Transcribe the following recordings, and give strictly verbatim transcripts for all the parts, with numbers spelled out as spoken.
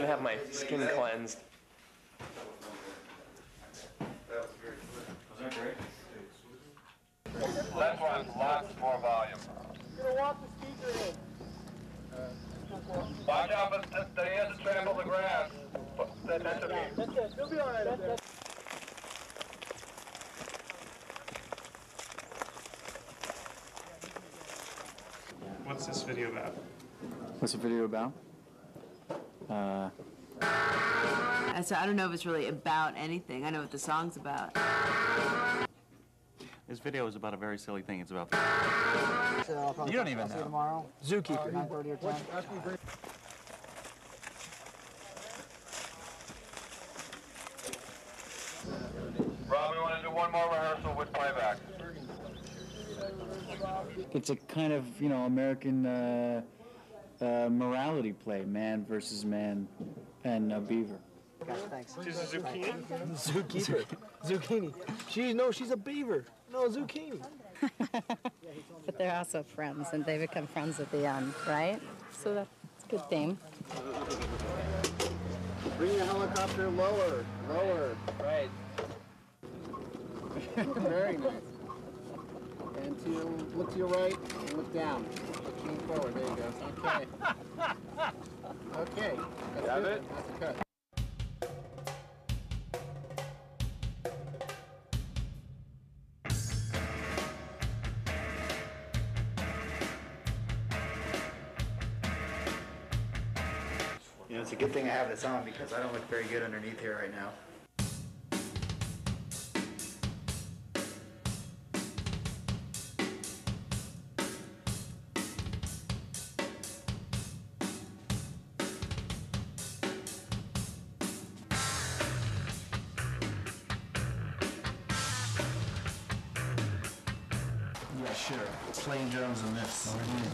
have my skin cleansed. Was that great? Left one, lots more volume. You're gonna walk the speaker in. Watch out, but th- he has to trample the grass. Pay attention to me. That's it. You'll be all right up there. What's this video about? What's the video about? Uh... I said, I don't know if it's really about anything. I know what the song's about. This video is about a very silly thing. It's about... You don't even know. Tomorrow. Zookeeper. nine thirty or ten. Rob, we want to do one more rehearsal with playback. It's a kind of, you know, American uh, uh, morality play, man versus man, and uh, Beaver. Gosh, thanks. She's a zucchini? Zookeeper. Zucchini. She, no, she's a beaver. No, zucchini. But they're also friends, and they become friends at the end, right? So that's a good theme. Bring the helicopter lower, lower. Right. Very nice. And to look to your right and look down. Looking forward. There you go. Okay. Okay. That's Got good. it? That's a cut. You know, it's a good thing I have this on because I don't look very good underneath here right now. Yeah, sure. Playing drums on this.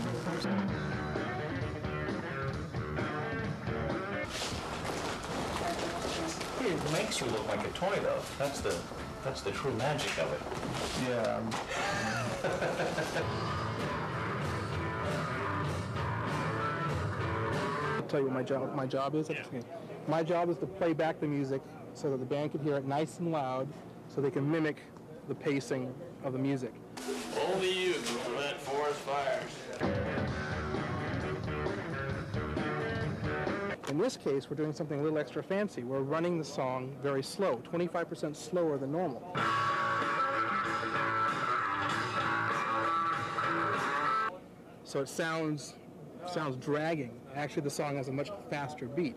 It makes you look like a toy, though. That's the, that's the true magic of it. Yeah. Um, I'll tell you what my job my job is. Yeah. My job is to play back the music so that the band can hear it nice and loud, so they can mimic the pacing of the music. Only you can prevent forest fires. In this case, we're doing something a little extra fancy. We're running the song very slow, twenty-five percent slower than normal. So it sounds sounds dragging. Actually, the song has a much faster beat.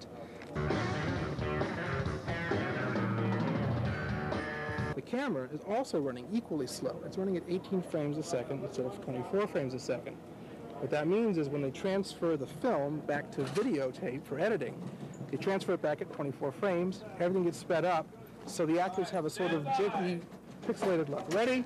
The camera is also running equally slow. It's running at eighteen frames a second instead of twenty-four frames a second. What that means is when they transfer the film back to videotape for editing, they transfer it back at twenty-four frames, everything gets sped up, so the actors have a sort of jerky, pixelated look. Ready?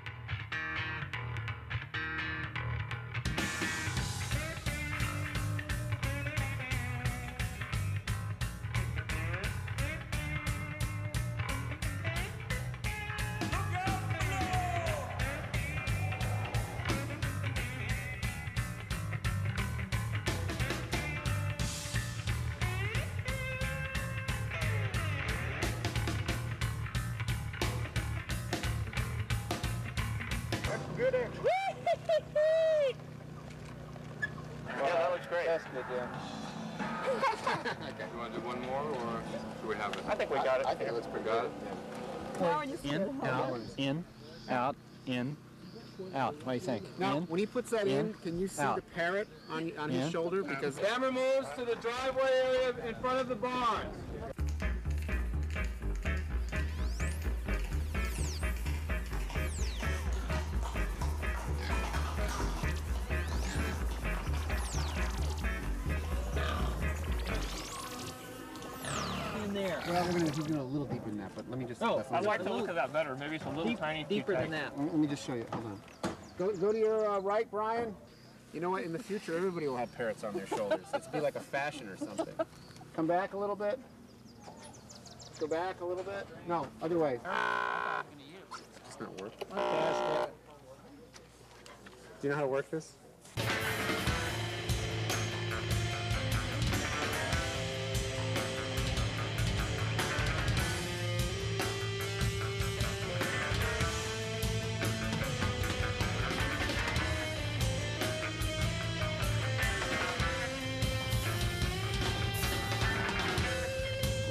Good air. Yeah, that looks great. That's good, yeah. Okay, you want to do one more, or do we have it? I think we got it. I think it looks pretty good. in, out, in, out, in, out. What do you think? Now, In, when he puts that in, in, can you see out. the parrot on, on In. his shoulder? Because Camera moves to the driveway area in front of the barn. well, we're gonna, we're gonna a little deeper than that, but let me just. No, that's a I little- like the look of that better. Maybe it's a little Deep- tiny deeper than that. Let me just show you. Hold on. Go, go to your uh, right, Brian. You know what? In the future, everybody will have parrots on their shoulders. It's be like a fashion or something. Come back a little bit. Go back a little bit. No, other way. It's not work. Do you know how to work this?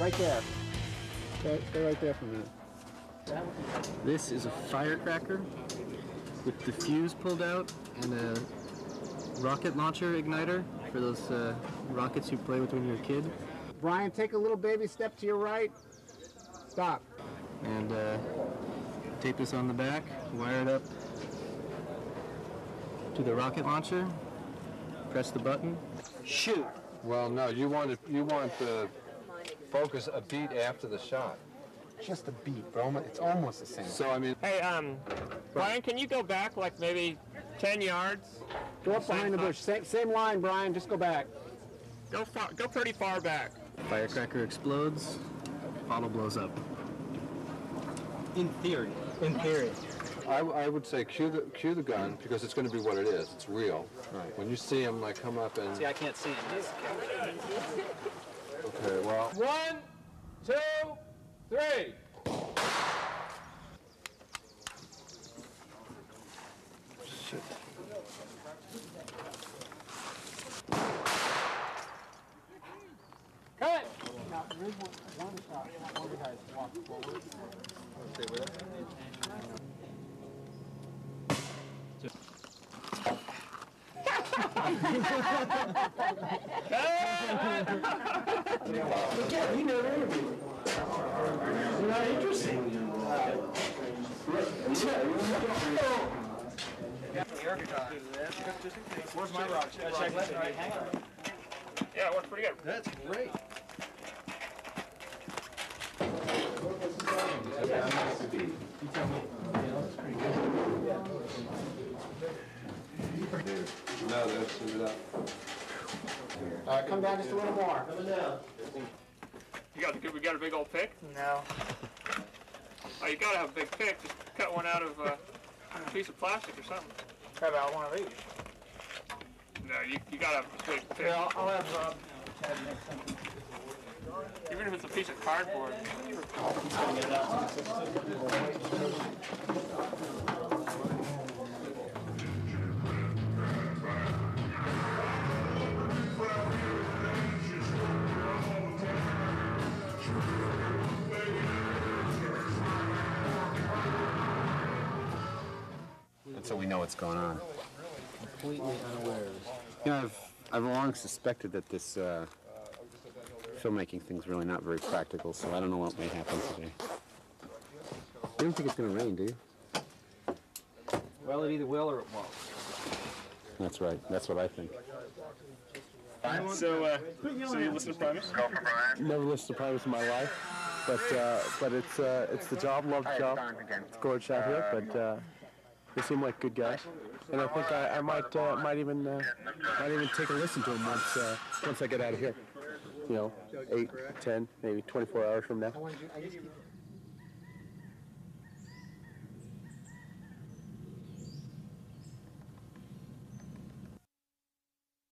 Right there. Stay, stay right there for a minute. This is a firecracker with the fuse pulled out and a rocket launcher igniter for those uh, rockets you play with when you're a kid. Brian, take a little baby step to your right. Stop. And uh, tape this on the back, wire it up to the rocket launcher, press the button. Shoot. Well, no, you want to, you want the focus a beat after the shot. Just a beat, but almost, it's almost the same. So, I mean... Hey, um, Brian, can you go back like maybe ten yards? Go up behind the bush. Same, same line, Brian. Just go back. Go far, go pretty far back. Firecracker explodes. Bottle blows up. In theory. In theory. I, I would say cue the, cue the gun, because it's going to be what it is. It's real. Right. When you see him, like, come up and... See, I can't see him. Okay, well... One, two, three. Shit. Cut. Now, there is one, one shot. One of the guys walked forward. Okay, with it? We never interviewed. You're not interesting. Where's my rock? Check left, right. Hang on. Yeah, it works pretty good. That's great. No, that's it up. Uh, come down just a little more. You got the, we got a big old pick? No. Oh, you gotta have a big pick. Just cut one out of uh, a piece of plastic or something. How about one of these? No, you, you gotta have a big pick. Yeah, I'll, I'll have Rob Chad make something. Even if it's a piece of cardboard. And so we know what's going on. Completely unaware. You know, I've, I've long suspected that this uh, filmmaking thing's really not very practical, so I don't know what may happen today. You don't think it's going to rain, do you? Well, it either will or it won't. That's right. That's what I think. So, uh, so you listen to Primus? Never listened to Primus in my life, but uh, but it's uh, it's the job, love the job. It's gorgeous out here, but uh, they seem like good guys, and I think I, I might uh, might even uh, might even take a listen to them once uh, once I get out of here. You know, eight, ten, maybe twenty-four hours from now.